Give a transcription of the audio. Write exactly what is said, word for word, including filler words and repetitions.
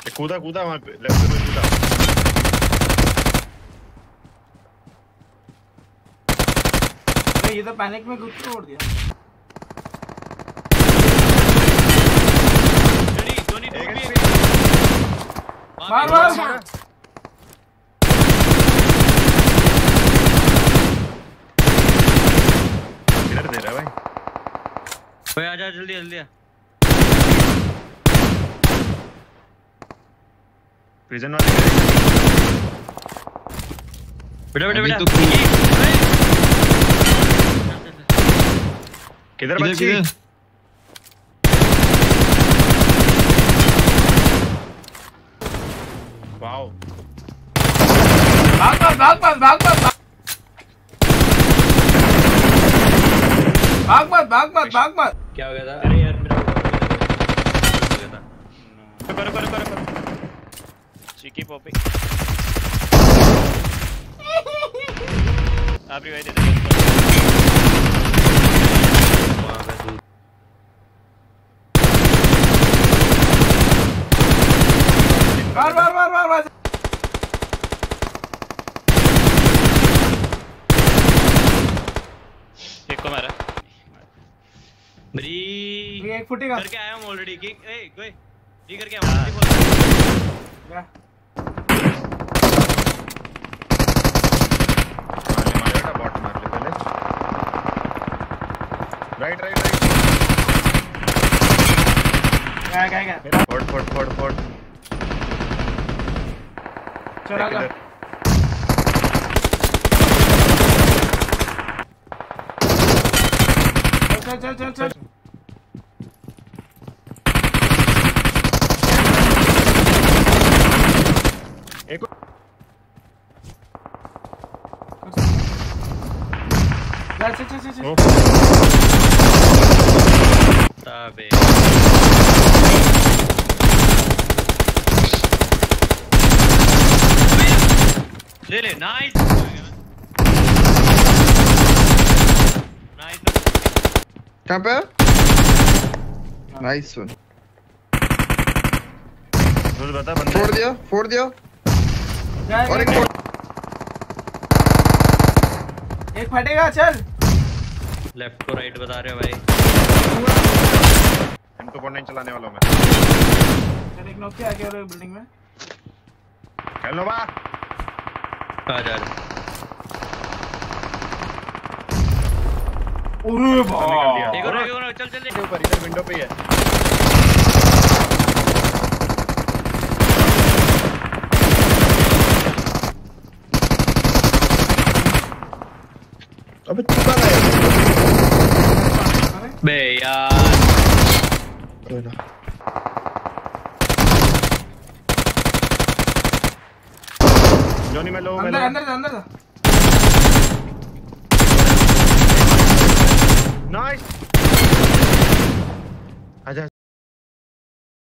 कूदा कूदा वहाँ पे लेफ्ट में कूदा। अरे ये तो पैनिक में घुस तोड़ दिया। रेडी धोनी दूर भी है। मार मार किधर दे रहा है भाई? भाई आजा जल्दी जल्दी आ। प्रिजन वाले बेटा बेटा बेटा किधर बच्ची? वाओ भाग मत भाग मत भाग मत भाग मत भाग मत भाग मत। क्या हो गया था? अरे यार मेरा हो गया था। करो करो करो करो चिकी पॉपी आप रिवाइव दे दो। मार मार मार मार मार। एक को मारा मेरी एक फुटेगा करके आया हूं ऑलरेडी। किक ए गए ये करके आया हूं। क्या बॉट मार ले पहले। राइट राइट राइट क्या क्या क्या फोड़ फोड़ फोड़ फोड़ चला जा। चल चल चल चल एक चल चल चल चल ताबे ले ले नाइस नाइस। कहाँ पे? Nice one. बता बंदे फोड़ दिया फोड़ दिया और एक फोड़। एक फटेगा चल। लेफ्ट को राइट बता रहे हो भाई। एम टू पॉइंट नाइन चलाने वाला हूं मैं। चल एक नॉक किया आगे वाले बिल्डिंग में। हेलो बा आ जा। अरे वाह देखो देखो चल चल के ऊपर इधर विंडो पे ही है। अबे चुका ना बे यार। जोनी में लो अंदर अंदर अंदर